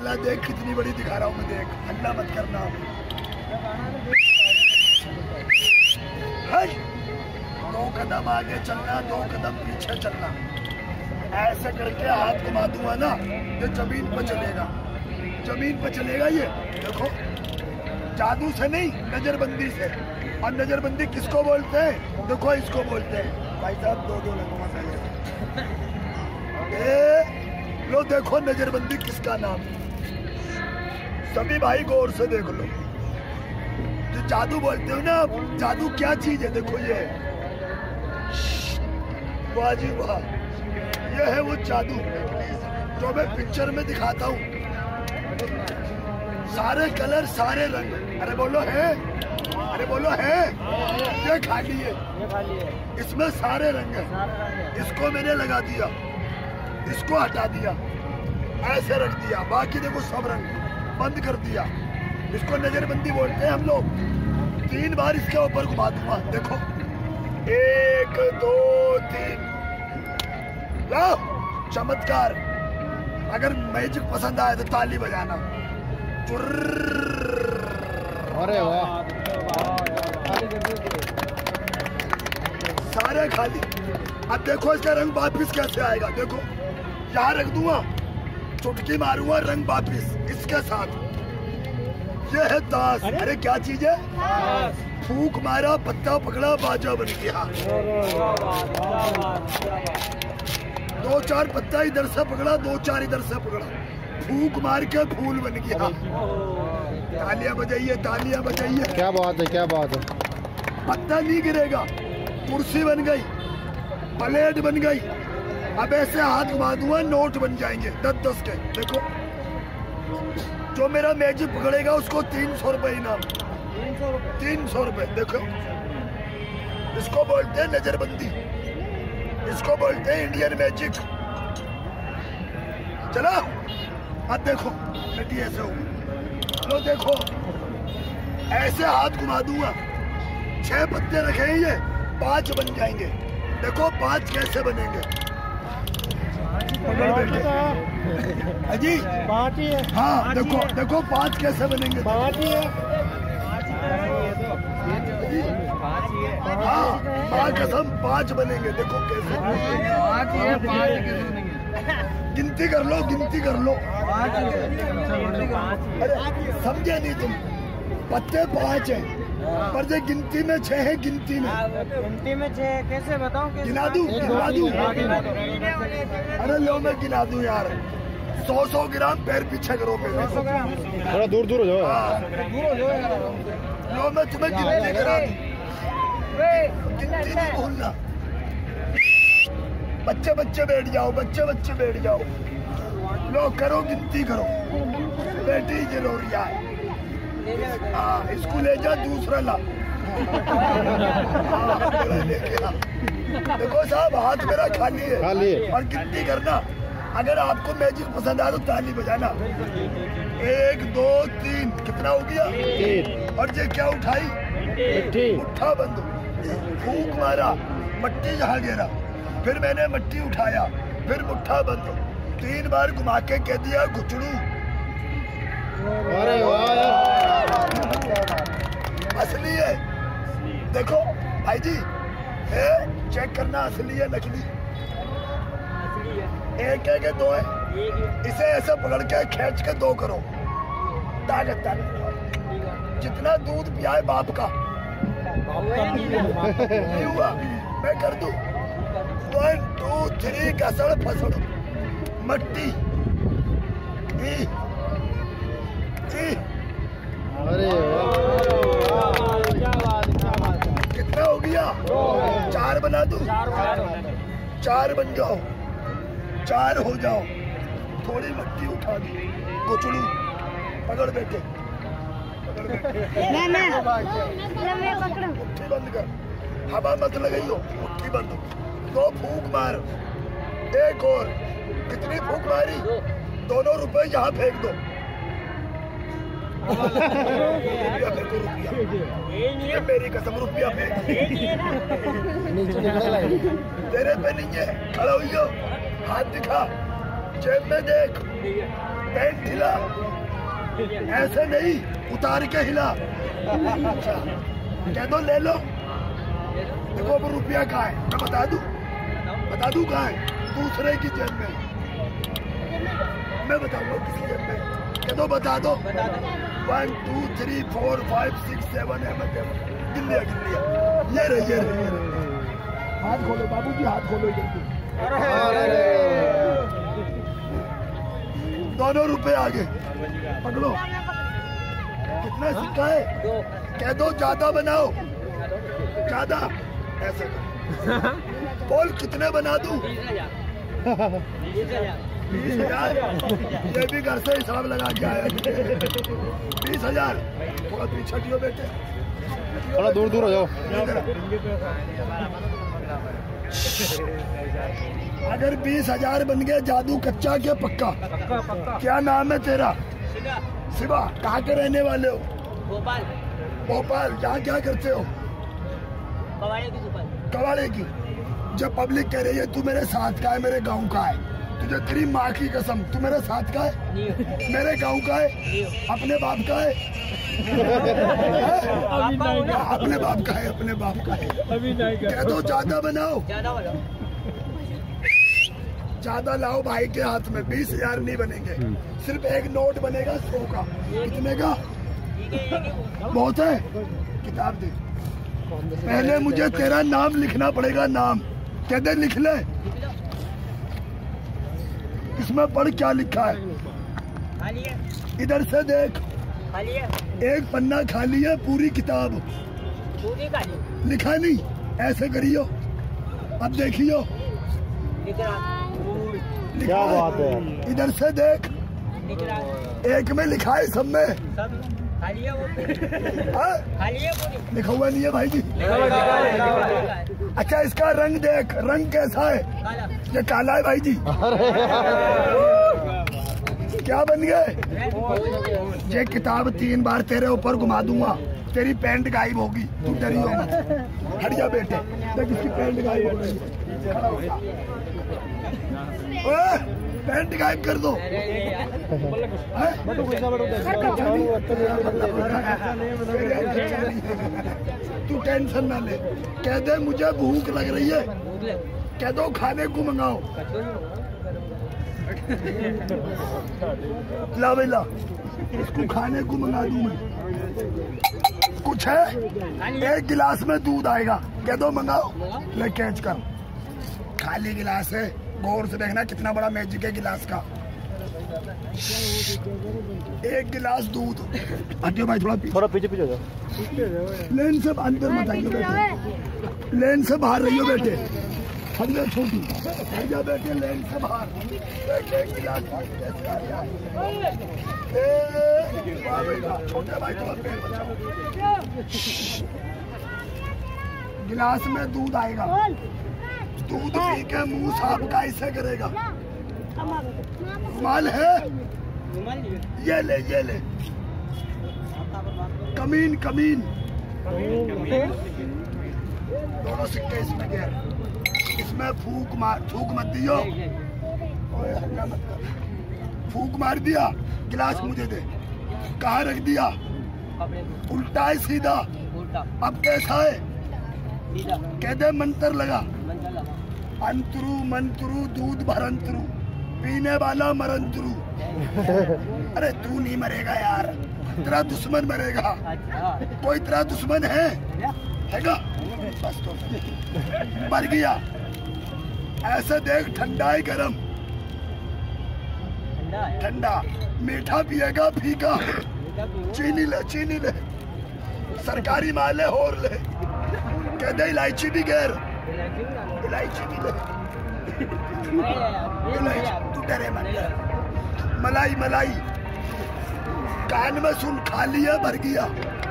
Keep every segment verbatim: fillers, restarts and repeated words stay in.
चलना, देख कितनी बड़ी दिखा रहा हूँ मैं, देख हल्ला मत करना। दो कदम आगे चलना, दो कदम पीछे चलना, ऐसे करके हाथ घुमा दूंगा ना, ये जमीन पर चलेगा, जमीन पर चलेगा। ये देखो, जादू से नहीं, नजरबंदी से। और नजरबंदी किसको बोलते हैं? देखो इसको बोलते हैं भाई साहब, दो दो लगवा ए लो, देखो नजरबंदी किसका नाम। सभी भाई गौर से देख लो, जो जादू बोलते हो ना, जादू क्या चीज है? देखो ये, वाह जी वाह, ये है वो जादू जो मैं पिक्चर में दिखाता हूँ। सारे कलर, सारे रंग, अरे बोलो है, अरे बोलो है, ये खाली है, इसमें सारे रंग है। इसको मैंने लगा दिया, इसको हटा दिया, ऐसे रख दिया, बाकी देखो सब रंग बंद कर दिया। इसको नजरबंदी बोलते हैं हम लोग। तीन बार इसके ऊपर घुमा दूंगा, देखो, एक दो तीन, लो चमत्कार। अगर मैजिक पसंद आए तो ताली बजाना। अरे वाह, सारे खाली। अब देखो इसका रंग वापिस कैसे आएगा, देखो यहाँ रख दूंगा, चुटकी मारूंगा, रंग वापिस इसके साथ। ये है ताश। अरे क्या चीज है? फूक मारा, पत्ता पकड़ा, बाजा बन गया। दो चार पत्ता इधर से पकड़ा, दो चार इधर से पकड़ा, फूक मार के फूल बन गया। तालियां बजाइए, तालियां बजाइए। क्या बात है, क्या बात है। पत्ता नहीं गिरेगा, कुर्सी बन गई, प्लेट बन गई। अब ऐसे हाथ घुमा दूंगा, नोट बन जाएंगे दस दस के। देखो, जो मेरा मैजिक पकड़ेगा उसको तीन सौ रुपए इनाम, तीन सौ रुपए। देखो, इसको बोलते हैं नजरबंदी, इसको बोलते हैं इंडियन मैजिक। चलो अब देखो, बेटी ऐसे हो, लो देखो, ऐसे हाथ घुमा दूंगा, छह पत्ते रखे ये, पांच बन जाएंगे। देखो पांच कैसे बनेंगे। अजी पाँच ही है। हाँ देखो, देखो पांच कैसे बनेंगे। पाँच ही है। हाँ माँ कसम पांच बनेंगे, देखो कैसे। गिनती कर लो, गिनती कर लो। अरे समझे नहीं तुम, पत्ते पांच है पर जो गिनती में छह है, गिनती में गिनती में छह कैसे बताऊं? गिना दूं, गिना दूं। अरे लो मैं गिना दूं यार, सौ सौ ग्राम पैर पीछे करो पहले, थोड़ा दूर दूर हो जाओ। लो मैं तुम्हें गिनती करा दूं, गिनती नहीं भूलना। बच्चे बच्चे बैठ जाओ, बच्चे बच्चे बैठ जाओ, लो करो गिनती करो। बेटी जरूरी है, हाँ इसको ले जा, दूसरा ला। देखो साहब, हाथ मेरा खाली है, खाली है। और गिनती करना। अगर आपको मैजिक पसंद आए तो ताली बजाना। एक दो तीन, कितना हो गया? तीन। और ये क्या उठाई? मिट्टी। उठा बंद, फूक मारा, मट्टी जहाँ गिरा, फिर मैंने मट्टी उठाया, फिर मुट्ठा बंद, तीन बार घुमा के कह दिया गुचड़ू। अरे वाह, असली है। देखो भाई जी, है चेक करना असली है नकली। एक है कि दो है? इसे ऐसे पकड़ के खींच के दो करो, ताकत ताकत। जितना दूध पियाए बाप का नहीं हुआ, मैं कर दूं। वन टू थ्री, कसड़ फसड़, मट्टी। ई, ई। अरे कितना हो गया? चार बना दूं? चार बन जाओ, चार हो जाओ। थोड़ी मट्टी उठा दी, गुचड़ू पकड़ बैठे, पकड़ बैठे। मैं मैं मैं पकड़ूं। मुट्ठी बंद कर, हवा मत लगाइयो, मुट्ठी बंद। दो फूक मार, एक और। कितनी फूक मारी? दोनों रुपए यहाँ फेंक दो। रुपया फेंको, रुपया, मेरी कसम रुपया फेंक। तेरे पे नहीं है, खड़ा हुई हो, हाथ दिखा, जेब में देख। पेंट हिला, ऐसे नहीं, उतार के हिला। अच्छा कह दो ले लो। देखो अब रुपया कहाँ है, मैं बता दूं, बता दूं कहाँ है? दूसरे की जेब में। मैं बताऊंगा किसी जेब में। कह दो बता दो। One two three four five six seven है, मैं गिन लिया गिन लिया। ये रहे ये रहे ये रहे। हाथ खोलो बाबूजी, हाथ खोलो जल्दी। दोनों रुपए आगे पकड़ो। कितना सिक्का है? कह दो ज्यादा बनाओ, ज्यादा। ऐसे बोल कितने बना दूं? बीस हजार। ये भी घर से हिसाब लगा के आया। बीस हजार। थोड़ा पीछे हटियो बेटे, थोड़ा दूर दूर हो जाओ। अगर बीस हजार बन गए जादू कच्चा के पक्का? पक्का पक्का। क्या नाम है तेरा? शिवा। कहाँ के रहने वाले हो? भोपाल। भोपाल। यहाँ क्या करते हो? कवाड़े की दुकान। कवाड़े की। जब पब्लिक कह रही है तू मेरे साथ का है, मेरे गांव का है, तुझे तेरी माँ की कसम, तू मेरे साथ का है, मेरे गांव का है, अपने बाप का है, अपने बाप का है, अपने बाप का है। अभी नहीं कह दो ज्यादा बनाओ, ज्यादा वाला। ज्यादा लाओ भाई के हाथ में। बीस हजार नहीं बनेंगे, सिर्फ एक नोट बनेगा सौ का। कितने का? बहुत है। किताब दे। पहले मुझे तेरा नाम लिखना पड़ेगा। नाम कह दे, लिख ले। इसमें पढ़ क्या लिखा है? खाली है। इधर से देख, खाली है। एक पन्ना खाली है, पूरी किताब पूरी खाली। लिखा नहीं। ऐसे करियो, अब देखियो। लिख रहा। क्या बात है। इधर से देख, लिख रहा। एक में लिखा है, सब में सब खाली है। वो हाँ? खाली है पूरी। लिखा हुआ नहीं है भाई जी। अच्छा इसका रंग देख, रंग कैसा है? काला। ये काला है भाई जी। क्या बन गए? ये किताब तीन बार तेरे ऊपर घुमा दूंगा, तेरी पैंट गायब होगी। तू डरियो मत। हट जा बेटे, देख इसकी पैंट गायब हो गई। खड़ा हो जा। ओए, पैंट गायब कर दो। तू टेंशन ना ले। कह दे मुझे भूख लग रही है, कह दो खाने को मंगाओ। ला भाई ला, इसको खाने को मंगा दूं मैं। कुछ है? एक गिलास में दूध आएगा, कह दो मंगाओ। ले कैच कर। खाली गिलास है, गौर से देखना कितना बड़ा मैजिक है गिलास का। एक गिलास दूध। हटियो भाई, थोड़ा थोड़ा पीछे पीछे जाओ। लेन से अंदर मत आइयो बेटे, लेन से बाहर रहियो बेटे। हट जा छोटी, हट जा बेटे, लेन से बाहर। एक गिलास कैसे आ गया? छोटे भाई तो पैर बचाओ। गिलास में दूध आएगा, दूध पी के मुंह साफ कैसे करेगा? रुमाल है? ये ले ये ले। कमीन कमीन। दोनों सिक्के इसमें गिर। इसमें फूक मार, फूक मत दियो। ओए हल्ला मत कर। फूक मार दिया, गिलास मुझे दे। कहाँ रख दिया? उल्टा है सीधा? अब कैसा है? कह दे मंत्र लगा। अंतरू मंतरू दूध भरंतरू, पीने वाला मरंतरू। अरे तू नहीं मरेगा यार, तेरा दुश्मन मरेगा। कोई तेरा दुश्मन है? हैगा? बस तो मर गया। ऐसे देख, ठंडा है गरम? ठंडा। मीठा पिएगा फीका? चीनी ले, चीनी ले। सरकारी माल है, और ले। कह दे इलायची भी गैर, इलायची भी ले। इलायची, तू डरे मत। मलाई मलाई। कान में सुन, खाली है भर गया?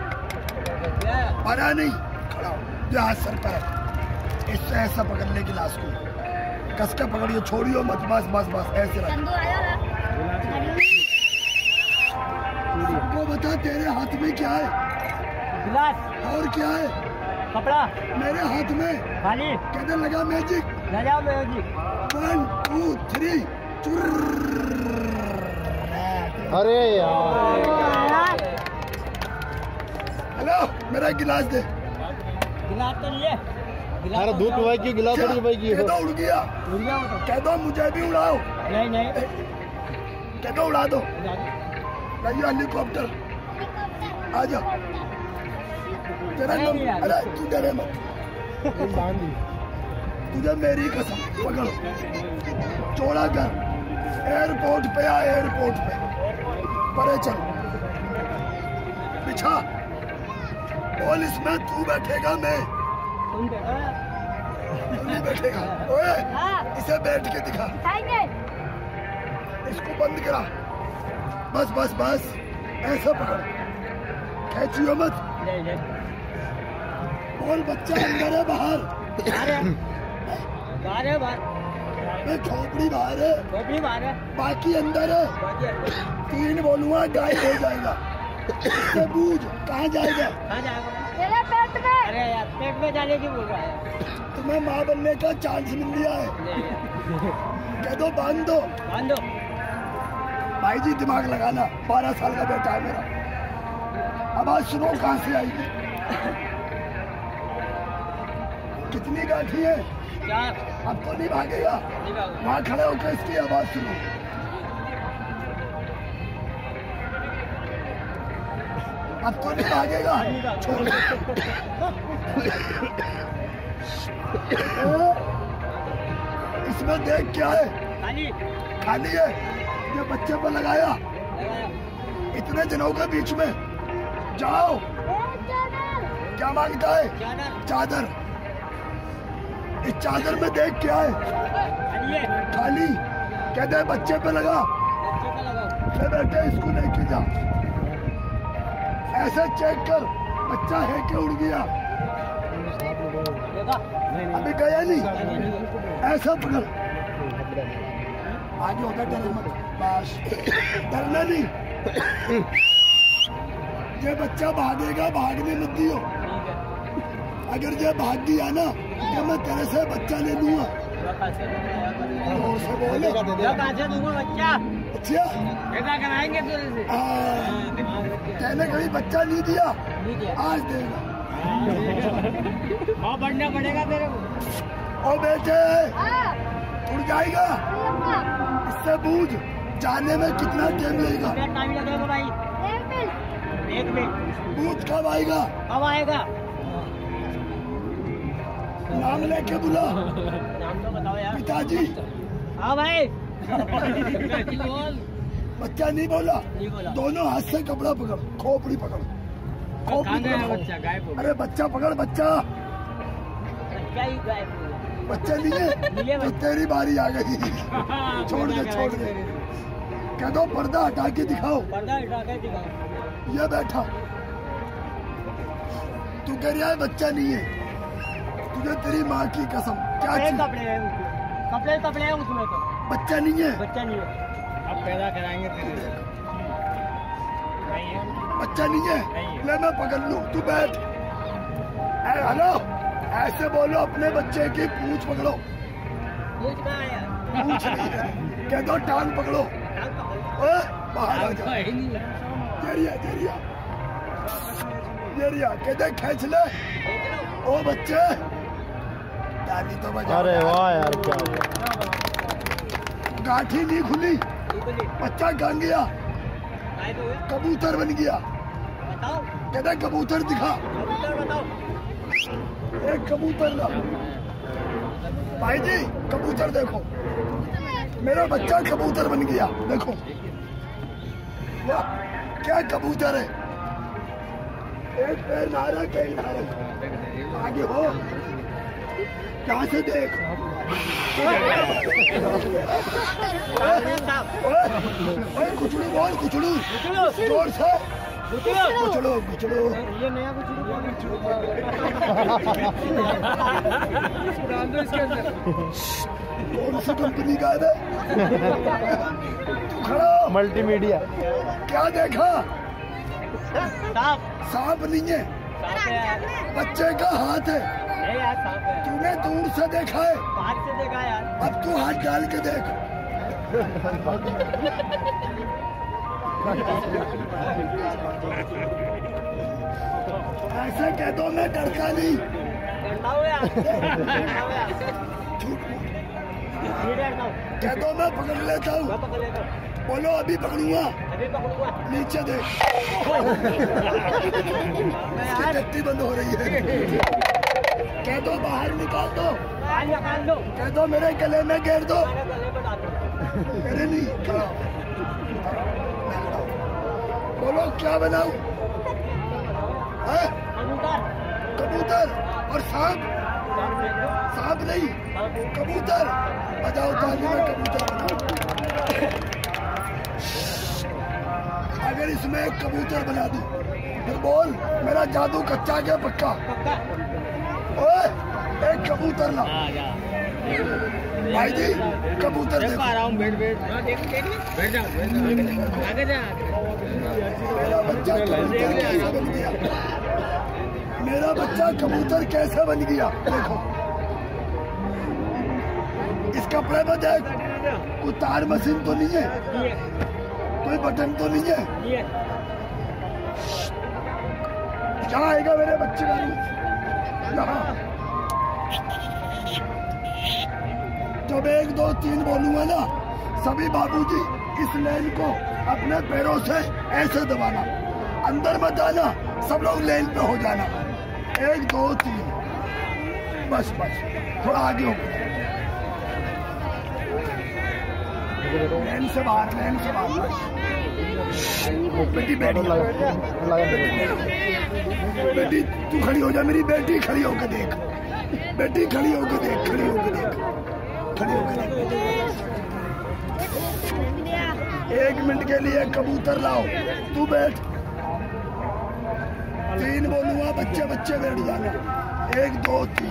भरा नहीं। खड़ा हो, जो हाथ सर पर। इससे ऐसा पकड़ ले गिलास को, कस के पकड़ियो, छोड़ियो मत। बस बस बस ऐसे रख। सबको बता तेरे हाथ में क्या है? गिलास। और क्या है? कपड़ा। मेरे हाथ में खाली। कहने लगा मैजिक। लगा मैजिक। वन टू थ्री चुर्र। अरे यार हेलो मेरा गिलास दे। गिलास तो लिए अरे दूध पिवाई की गिलास थोड़ी पिवाई की कह दो उड़ गया। उड़ गया वो तो। कह दो मुझे भी उड़ाओ। नहीं नहीं कह दो उड़ा दो। उड़ा दो। लाइए हेलीकॉप्टर आ जाओ। तेरा नाम अरे तू डरे मत। तुझे मेरी कसम पकड़ो चौड़ा कर एयरपोर्ट पे आ एयरपोर्ट पे परे चल बिछा बोल इसमें तू बैठेगा मैं तुम देखो तू नहीं बैठेगा। ओए हाँ इसे बैठ के दिखा खाएंगे इसको बंद करा बस बस बस ऐसा पकड़ खेचियो मत। नहीं नहीं बोल बच्चा अंदर है बाहर बाहर है बाहर है बाहर मैं खोपड़ी बाहर है खोपड़ी बाहर है बाकी अंदर है। बाकी है। तीन बोलूंगा गायब हो जाएगा। इससे बूझ कहाँ जाएगा। कहाँ जाएगा मेरे पेट में अरे यार पेट में जाने की बोल रहा है तुम्हें माँ बनने का चांस मिल लिया है। कह दो बांध दो बांध दो भाई जी दिमाग लगाना बारह साल का बेटा है मेरा। आवाज सुनो कहाँ से आएगी। कितनी गाठी है क्या अब तो नहीं भागेगा। नहीं भागेगा। वहाँ खड़े होकर इसकी आवाज सुनो। अब तो नहीं भागेगा छोड़ दो। इसमें देख क्या है खाली खाली है ये बच्चे पर लगाया लगाया इतने जनों के बीच में जाओ। क्या मांगता है चादर चादर। इस चादर में देख क्या है खाली है खाली। कहते हैं बच्चे पे लगा बच्चे पे लगाओ ले बेटे इसको लेके जा ऐसे चेक कर बच्चा है कि उड़ गया। देखा अभी गया नहीं नहीं, नहीं। ऐसा पकड़ आगे होता डर मत बस डरना नहीं। ये बच्चा भागेगा भागने मत दियो। ठीक है अगर ये भाग गया ना तो मैं तेरे से बच्चा ले लूंगा। और से बोले कहाँ से दूंगा बच्चा अच्छा ऐसा कराएंगे तो ऐसे हाँ, दिमाग रख के। कहने कभी बच्चा नहीं दिया नहीं दिया आज देगा। वहाँ बढ़ना पड़ेगा तेरे को ओ बेटे हाँ उड़ जाएगा लूंगा। इससे बूझ जाने में कितना टाइम लगेगा। कितना टाइम लगेगा भाई एक मिनट एक मिनट बूझ कब आएगा कब आएगा नाम लेके बुला नाम तो बताओ यार पिताजी। हाँ भाई बच्चा नहीं बोला नहीं बोला दोनों हाथ से कपड़ा पकड़ खोपड़ी पकड़ खोपड़ी पकड़। बच्चा गायब हो अरे बच्चा पकड़ बच्चा क्या ही गायब हो गया। बच्चा नहीं नहीं है है तो तेरी बारी आ गई। छोड़ दे छोड़ दे कह दो पर्दा हटा के दिखाओ। पर्दा हटा के दिखाओ ये बैठा तू कह रहा है बच्चा नहीं है तुझे तेरी माँ की कसम क्या कपड़े चीज कपड़े हैं उसमें कपड़े कपड़े हैं उसमें तो बच्चा नहीं है बच्चा नहीं है अब पैदा कराएंगे तेरे नहीं है बच्चा नहीं है नहीं है। ले मैं पकड़ लूं तू बैठ ए, हेलो ऐसे बोलो अपने बच्चे की पूंछ पकड़ो। पूछ कहाँ है यार पूंछ नहीं है कह दो टांग पकड़ो। ओए, बाहर आ जा जेरिया जेरिया जेरिया कह दे खींच ले ओ बच्चे दादी तो बजा। अरे वाह यार क्या गाठी नहीं खुली बच्चा कहाँ गया गायब हो गया कबूतर बन गया। बताओ कहता कबूतर दिखा कबूतर बताओ एक कबूतर ला भाई जी कबूतर देखो मेरा बच्चा कबूतर बन गया देखो वाह क्या कबूतर है। एक पैर नारा कहीं नारा आगे हो कहाँ से देख ओए कुचड़ू बोल कुचड़ू जोर से कुचड़ू कुचड़ू ये नया कुछ डाल दो इसके अंदर कौन सी कंपनी का है तू खड़ा हो। मल्टीमीडिया क्या देखा साफ सांप नहीं है साफ है यार बच्चे का हाथ है नहीं यार साफ है तूने दूर से देखा है बाहर से देखा यार अब तू हाथ डाल के देख ऐसे कह दो मैं डरता नहीं। कह दो मैं पकड़ लेता हूँ। बोलो अभी पकड़ूंगा। नीचे देख इसकी टट्टी बंद हो रही है। कह दो बाहर निकाल दो। कह दो मेरे गले में घेर दो। मेरे नहीं बोलो क्या बनाऊं? कबूतर और सांप। सांप नहीं कबूतर। बजाओ ताली में कबूतर बनाओ। अगर इसमें एक कबूतर बना दूं फिर बोल मेरा जादू कच्चा क्या पक्का? ओए एक कबूतर ला भाई जी। कबूतर देखो। बैठ बैठ बैठ जा आगे जा। मेरा बच्चा कबूतर कैसे बन गया? मेरा बच्चा कबूतर कैसे बन गया? देखो इस कपड़े में देख कोई तार मशीन तो नहीं है, कोई बटन तो नहीं है। क्या आएगा मेरे बच्चे का? यहाँ जब एक दो तीन बोलूंगा ना सभी बाबूजी इस लेन को अपने पैरों से ऐसे दबाना, अंदर मत आना, सब लोग लेन पे हो जाना। एक दो तीन बस बस थोड़ा आगे हो। लेन से बाहर लेन से बाहर। बेटी बेटी बेटी तू खड़ी हो जा। मेरी बेटी खड़ी होकर देख। बेटी खड़ी होकर देख। खड़ी होकर देख। खड़ी होकर देख। एक मिनट के लिए कबूतर लाओ। तू बैठ। तीन बोलूंगा बच्चे बच्चे बैठ जाना। एक दो तीन।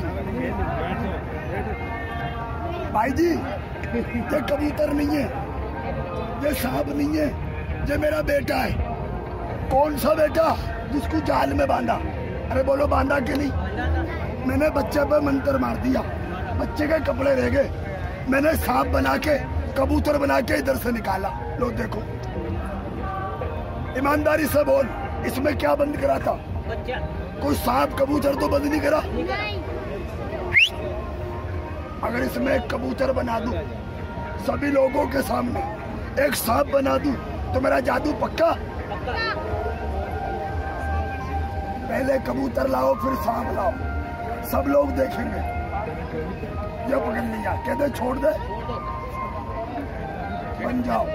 भाई जी ये कबूतर नहीं है, ये सांप नहीं है, ये मेरा बेटा है। कौन सा बेटा? जिसको जाल में बांधा। अरे बोलो बांधा कि नहीं? मैंने बच्चे पे मंत्र मार दिया, बच्चे के कपड़े रह गए। मैंने सांप बना के कबूतर बना के इधर से निकाला। लो देखो ईमानदारी से बोल इसमें क्या बंद करा था? कोई सांप कबूतर तो बंद नहीं करा। अगर इसमें एक कबूतर बना दूं सभी लोगों के सामने, एक सांप बना दूं तो मेरा जादू पक्का? पहले कबूतर लाओ फिर सांप लाओ, सब लोग देखेंगे। ये पकड़ लिया, कहते छोड़ दे, बन जाओ।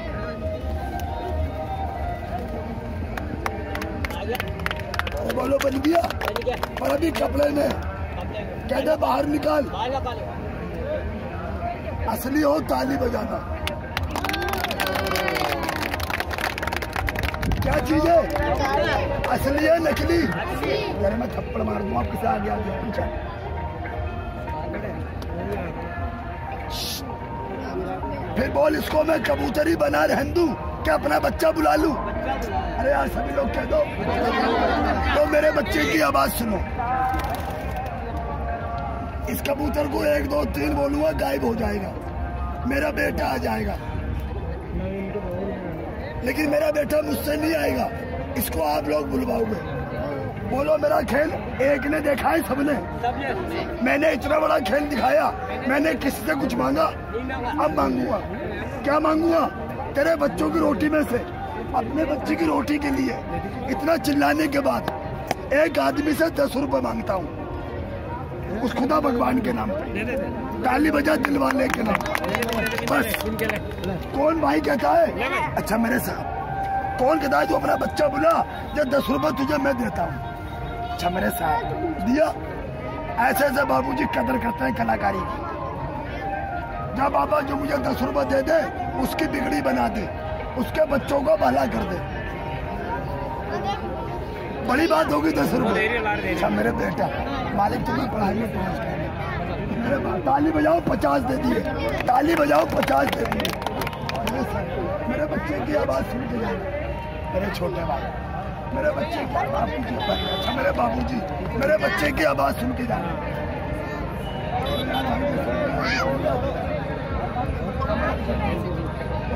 अरे बोलो बन गया। पर अभी कपड़े में कहते बाहर निकाल। असली हो ताली बजाना। क्या चीज है? असली है नकली? यार मैं थप्पड़ मार दूँ आपके साथ। आगे आगे पूछा। फिर बोल इसको मैं कबूतर ही बना रहन दूं क्या अपना बच्चा बुला लूं? अरे यार सभी लोग कह दो तो मेरे बच्चे की आवाज सुनो। इस कबूतर को एक दो तीन बोलूंगा गायब हो जाएगा, मेरा बेटा आ जाएगा। लेकिन मेरा बेटा मुझसे नहीं आएगा, इसको आप लोग बुलवाओगे। बोलो मेरा खेल एक ने देखा है सबने। मैंने इतना बड़ा खेल दिखाया, मैंने किसी से कुछ मांगा? अब मांगूंगा। क्या मांगूंगा? तेरे बच्चों की रोटी में से अपने बच्चे की रोटी के लिए इतना चिल्लाने के बाद एक आदमी से दस रुपए मांगता हूँ, उस खुदा भगवान के नाम पे। ताली बजा दिलवाले के नाम। बस कौन भाई कहता है? अच्छा मेरे साहब कौन कहता है तू अपना बच्चा बुला, जब दस रुपए तुझे मैं देता हूँ। अच्छा मेरे साहब दिया। ऐसे ऐसे बाबूजी कदर करते हैं कलाकारी की। जब बाबा जो मुझे दस रुपए दे दे उसकी बिगड़ी बना दे, उसके बच्चों को भला कर दे। बड़ी बात होगी दस रुपए। अच्छा मेरे बेटा मालिक तुम्हें पढ़ाई में पहुंच गए। मेरे ताली बजाओ पचास दे दिए। ताली बजाओ पचास दे दिए। मेरे बच्चे की आवाज सुन के जाना। मेरे छोटे भाई मेरे बच्चे की आवाज सुन के जाना। अच्छा मेरे बाबूजी मेरे बच्चे की आवाज सुन के जाना।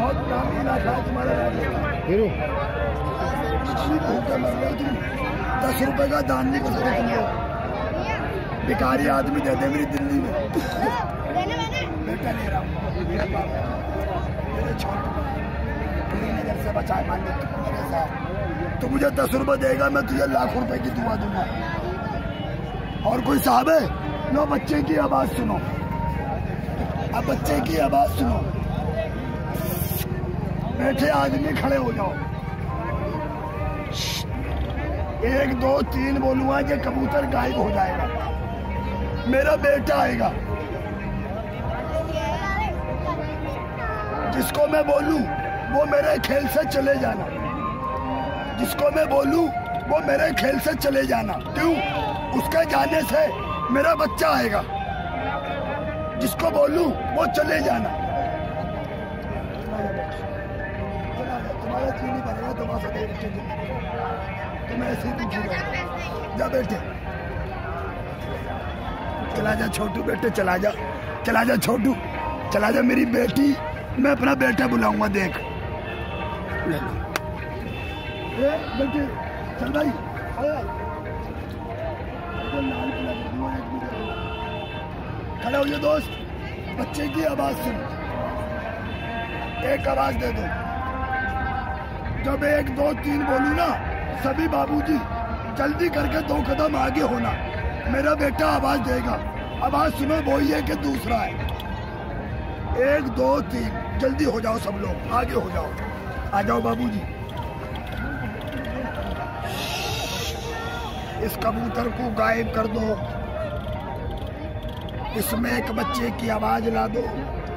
बहुत दाम इलाका है तुम्हारा हीरो भूखे मर रहे हो तुम। दस रुपए का दान नहीं कर सकते तुम लोग। भिखारी आदमी दे दे मेरी दिल्ली में। बेटा ले रहा हूँ मेरे छोटे पूरी नजर से बचाए मान मेरे साथ। तो मुझे दस रुपए देगा मैं तुझे लाख रुपए की दुआ दूंगा। और कोई साहब है? लो बच्चे की आवाज सुनो। अब बच्चे की आवाज सुनो। बैठे आदमी खड़े हो जाओ। एक दो तीन बोलूंगा ये कबूतर गायब हो जाएगा। मेरा बेटा आएगा। जिसको मैं बोलूं वो मेरे खेल से चले जाना। जिसको मैं बोलूं वो मेरे खेल से चले जाना। क्यों? उसके जाने से मेरा बच्चा आएगा। जिसको बोलूं वो चले जाना। तुम्हारा चीनी बनेगा तुम्हारा देख तुम ऐसे ही जा बेटे। चला जा छोटू बेटे चला जा। चला जा छोटू चला जा। मेरी बेटी मैं अपना बेटा बुलाऊंगा। देख ले लो ए बेटे चल भाई खड़ा हो दोस्त। बच्चे की आवाज सुन। एक आवाज दे दो। जब एक दो तीन बोलू ना सभी बाबूजी जल्दी करके दो कदम आगे होना। मेरा बेटा आवाज देगा। आवाज सुनो वो ही है कि दूसरा है। एक दो तीन जल्दी हो जाओ सब लोग आगे हो जाओ। आ जाओ बाबूजी। इस कबूतर को गायब कर दो। इसमें एक बच्चे की आवाज ला दो।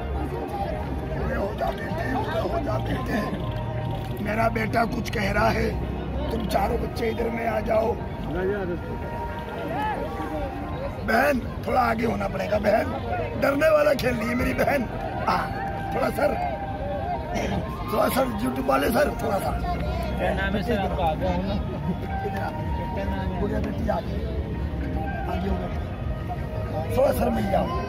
हो जा बेटे हो जा बेटे। मेरा बेटा कुछ कह रहा है। तुम चारों बच्चे इधर में आ जाओ। बहन थोड़ा आगे होना पड़ेगा। बहन डरने वाला खेल नहीं है मेरी बहन। आ, थोड़ा सर थोड़ा सर यूट्यूब वाले सर थोड़ा सा क्या नाम है सर आपका? आगे हो ना। क्या नाम है? बुढ़िया बेटी आगे आगे हो बेटी। थोड़ा सर मिल जाओ।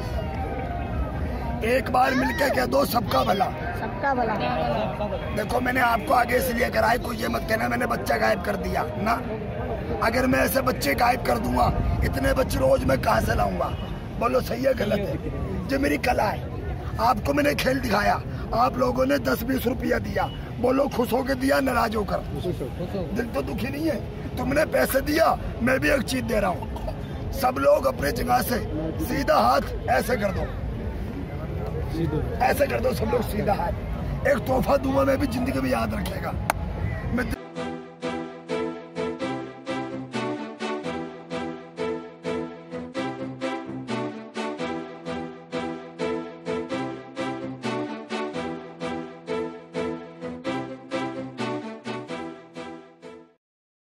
एक बार मिलके कह दो सबका भला। सबका भला। देखो मैंने आपको आगे इसलिए कराया कोई ये मत कहना मैंने बच्चा गायब कर दिया ना। अगर मैं ऐसे बच्चे गायब कर दूंगा इतने बच्चे रोज मैं कहाँ से लाऊंगा? बोलो सही है गलत है? ये मेरी कला है। आपको मैंने खेल दिखाया। आप लोगों ने दस बीस रुपया दिया। बोलो खुश होकर दिया नाराज होकर? दिल तो दुखी नहीं है। तुमने पैसे दिया मैं भी एक चीज दे रहा हूँ। सब लोग अपने जगह से सीधा हाथ ऐसे कर दो। ऐसे कर दो सब लोग सीधा हाथ। एक तोहफा दूंगा मैं भी जिंदगी में याद रखेगा। मैं